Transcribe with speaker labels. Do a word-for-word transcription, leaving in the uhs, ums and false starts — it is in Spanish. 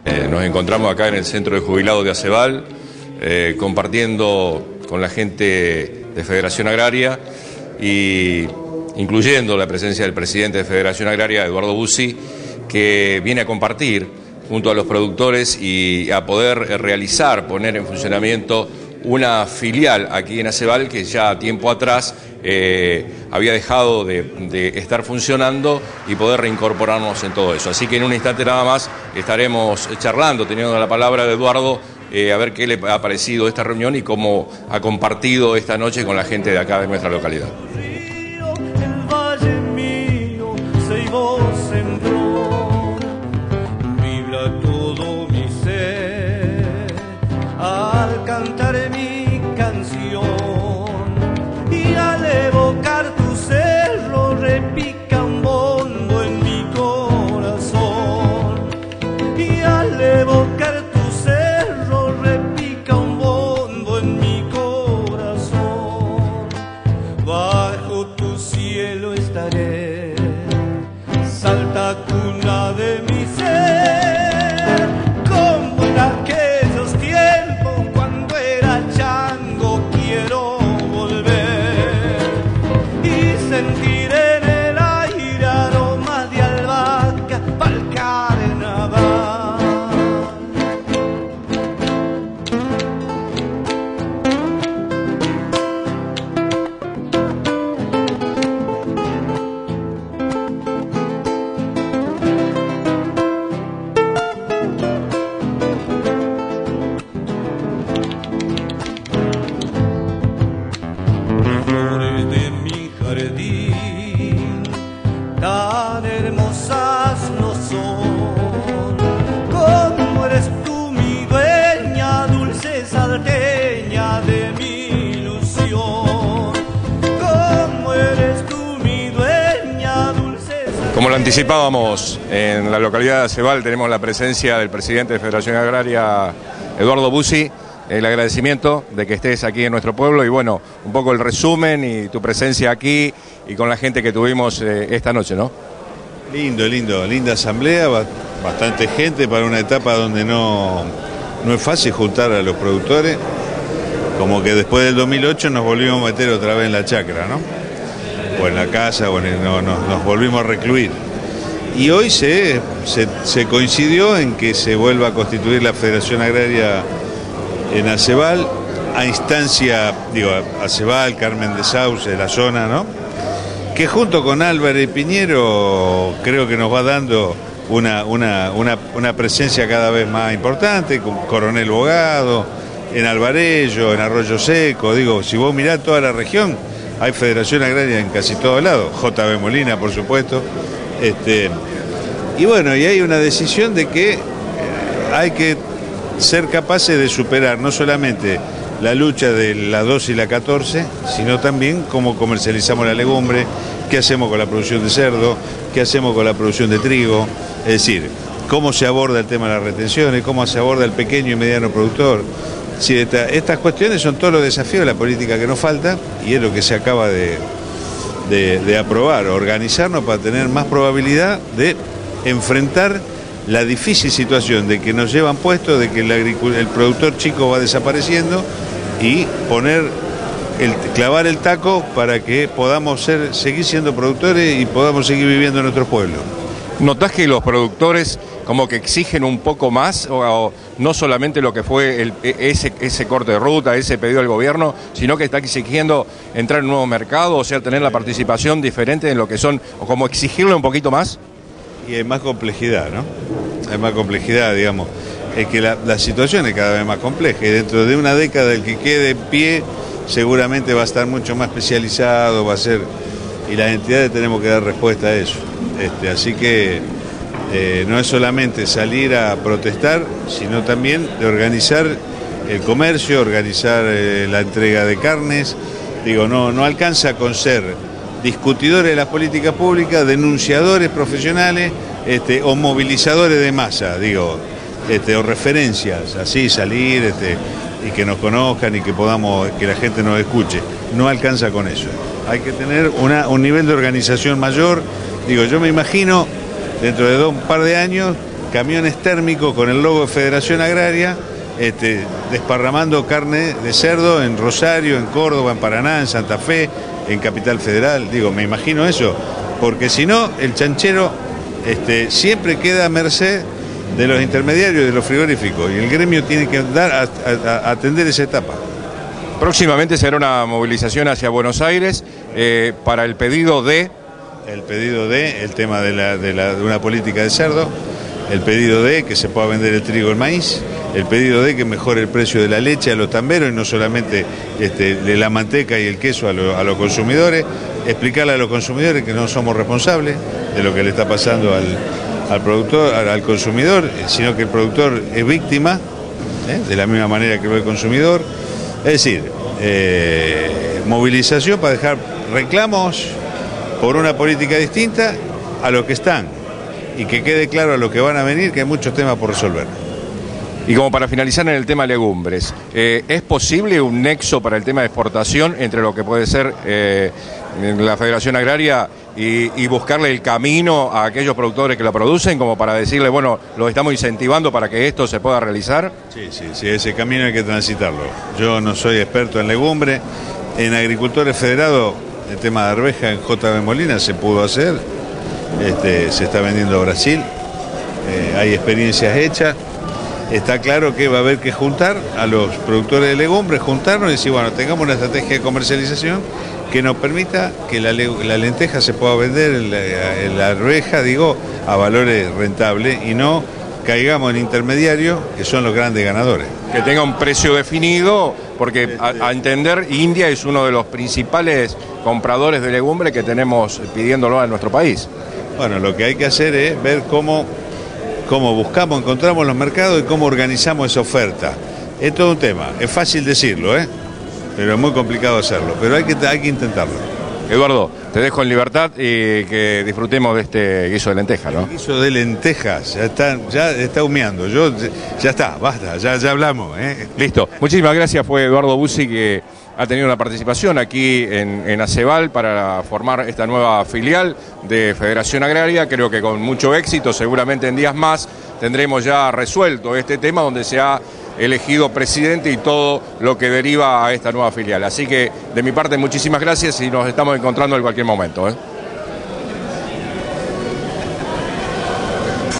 Speaker 1: Eh, nos encontramos acá en el Centro de Jubilados de Aceval, eh, compartiendo con la gente de Federación Agraria y incluyendo la presencia del presidente de Federación Agraria, Eduardo Bussi, que viene a compartir junto a los productores y a poder realizar, poner en funcionamiento una filial aquí en Aceval que ya tiempo atrás eh, había dejado de, de estar funcionando y poder reincorporarnos en todo eso. Así que en un instante nada más estaremos charlando, teniendo la palabra de Eduardo, eh, a ver qué le ha parecido esta reunión y cómo ha compartido esta noche con la gente de acá de nuestra localidad.
Speaker 2: Al cantar mi canción y al evocar tu cerro repica un bombo en mi corazón, y al evocar tu cerro repica un bombo en mi corazón. Bajo tu cielo estaré, Salta cuna de mi ser, como en aquellos tiempos cuando era chango quiero volver y sentir en el aire aroma de albahaca pa'l carnaval. Flores de mi jardín tan hermosas no son, como eres tú mi dueña, dulce salteña de mi ilusión, como eres tú mi dueña, dulce salteña.
Speaker 1: Como lo anticipábamos, en la localidad de Aceval tenemos la presencia del presidente de Federación Agraria, Eduardo Bussi. El agradecimiento de que estés aquí en nuestro pueblo y bueno, un poco el resumen y tu presencia aquí y con la gente que tuvimos eh, esta noche, ¿no?
Speaker 3: Lindo, lindo, linda asamblea, bastante gente para una etapa donde no, no es fácil juntar a los productores, como que después del dos mil ocho nos volvimos a meter otra vez en la chacra, ¿no? O en la casa, o en, no, no, nos volvimos a recluir. Y hoy se, se, se coincidió en que se vuelva a constituir la Federación Agraria en Aceval, a instancia, digo, Aceval, Carmen de Sauce, la zona, ¿no? Que junto con Álvarez Piñero creo que nos va dando una, una, una, una presencia cada vez más importante, con Coronel Bogado, en Alvarello, en Arroyo Seco, digo, si vos mirás toda la región, hay Federación Agraria en casi todos lados, J B Molina, por supuesto, este, y bueno, y hay una decisión de que hay que ser capaces de superar no solamente la lucha de la dos y la catorce, sino también cómo comercializamos la legumbre, qué hacemos con la producción de cerdo, qué hacemos con la producción de trigo, es decir, cómo se aborda el tema de las retenciones, cómo se aborda el pequeño y mediano productor. Sí, esta, estas cuestiones son todos los desafíos de la política que nos falta y es lo que se acaba de, de, de aprobar, organizarnos para tener más probabilidad de enfrentar la difícil situación de que nos llevan puestos, de que el, el productor chico va desapareciendo y poner, el, clavar el taco para que podamos ser, seguir siendo productores y podamos seguir viviendo en nuestro pueblo.
Speaker 1: ¿Notás que los productores como que exigen un poco más, o, o no solamente lo que fue el, ese, ese corte de ruta, ese pedido del gobierno, sino que está exigiendo entrar en un nuevo mercado, o sea, tener la participación diferente en lo que son, o como exigirle un poquito más?
Speaker 3: Y hay más complejidad, ¿no? Hay más complejidad, digamos. Es que la, la situación es cada vez más compleja y dentro de una década el que quede en pie seguramente va a estar mucho más especializado, va a ser... Y las entidades tenemos que dar respuesta a eso. Este, así que eh, no es solamente salir a protestar, sino también de organizar el comercio, organizar eh, la entrega de carnes. Digo, no, no alcanza con ser discutidores de las políticas públicas, denunciadores profesionales este, o movilizadores de masa, digo, este, o referencias, así salir este, y que nos conozcan y que podamos, que la gente nos escuche. No alcanza con eso. Hay que tener una, un nivel de organización mayor. Digo, yo me imagino dentro de dos, un par de años camiones térmicos con el logo de Federación Agraria, este, desparramando carne de cerdo en Rosario, en Córdoba, en Paraná, en Santa Fe, en Capital Federal. Digo, me imagino eso, porque si no, el chanchero este, siempre queda a merced de los intermediarios y de los frigoríficos, y el gremio tiene que dar a, a, a atender esa etapa.
Speaker 1: Próximamente será una movilización hacia Buenos Aires eh, para el pedido de...
Speaker 3: El pedido de, el tema de, la, de, la, de una política de cerdo, el pedido de que se pueda vender el trigo y el maíz, el pedido de que mejore el precio de la leche a los tamberos y no solamente este, de la manteca y el queso a, lo, a los consumidores, explicarle a los consumidores que no somos responsables de lo que le está pasando al, al productor, al, al consumidor, sino que el productor es víctima, ¿eh? de la misma manera que lo es el consumidor. Es decir, eh, movilización para dejar reclamos por una política distinta a los que están y que quede claro a los que van a venir que hay muchos temas por resolver.
Speaker 1: Y como para finalizar en el tema legumbres, eh, ¿es posible un nexo para el tema de exportación entre lo que puede ser eh, la Federación Agraria y, y buscarle el camino a aquellos productores que lo producen, como para decirle, bueno, los estamos incentivando para que esto se pueda realizar?
Speaker 3: Sí, sí, sí, ese camino hay que transitarlo. Yo no soy experto en legumbre, en agricultores federados, el tema de arveja en J B Molina se pudo hacer, este, se está vendiendo a Brasil, eh, hay experiencias hechas. Está claro que va a haber que juntar a los productores de legumbres, juntarnos y decir, bueno, tengamos una estrategia de comercialización que nos permita que la, la lenteja se pueda vender, la, la arveja, digo, a valores rentables y no caigamos en intermediarios que son los grandes ganadores.
Speaker 1: Que tenga un precio definido, porque a, a entender, India es uno de los principales compradores de legumbre que tenemos pidiéndolo en nuestro país.
Speaker 3: Bueno, lo que hay que hacer es ver cómo... cómo buscamos, encontramos los mercados y cómo organizamos esa oferta. Es todo un tema, es fácil decirlo, ¿eh? Pero es muy complicado hacerlo, pero hay que, hay que intentarlo.
Speaker 1: Eduardo, te dejo en libertad y que disfrutemos de este guiso de lenteja, ¿no?
Speaker 3: El guiso de lentejas, ya está, ya está humeando, yo, ya está, basta, ya, ya hablamos, ¿eh?
Speaker 1: Listo, muchísimas gracias, fue Eduardo Bussi que ha tenido una participación aquí en, en Aceval para formar esta nueva filial de Federación Agraria. Creo que con mucho éxito, seguramente en días más tendremos ya resuelto este tema donde se ha elegido presidente y todo lo que deriva a esta nueva filial. Así que de mi parte muchísimas gracias y nos estamos encontrando en cualquier momento, ¿eh?